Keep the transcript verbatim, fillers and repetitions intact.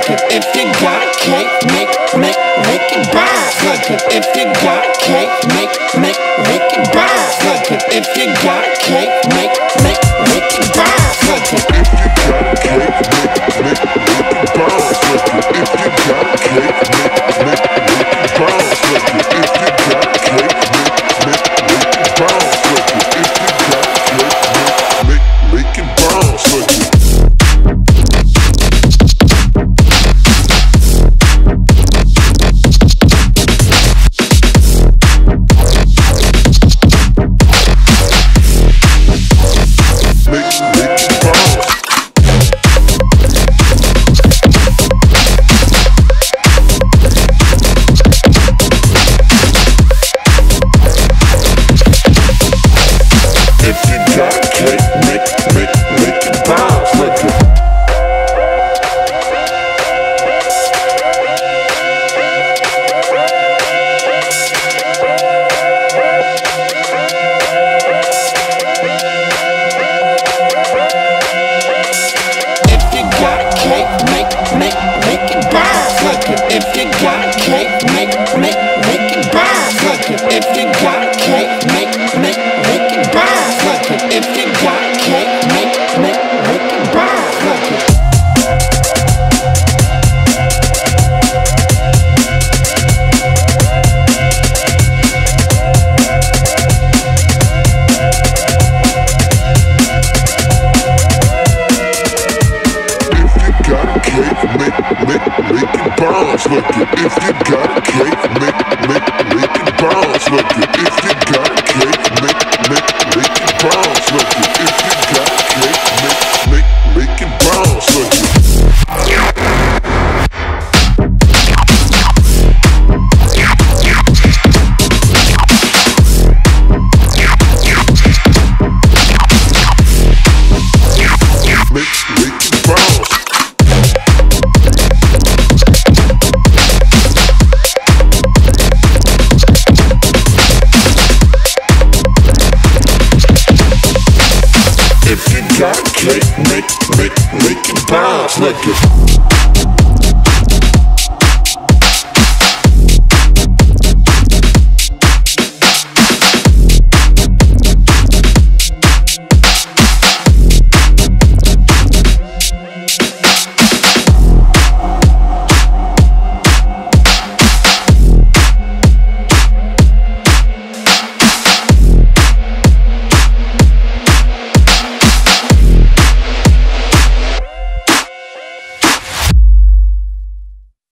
like it. If you got a cake, make, make, make it bounce like it. If you got a cake, make, make, make it bounce like it. If you got a cake, make, make, make it bounce like it. If you got a cake, make, make, make it bounce like it. If you got a cake, make, make, make it bounce like it. If you got a cake, make, make, make it bounce like it. If you got a cake, make, make, make it bounce like it. If you got a cake, make, make, make it bounce like it.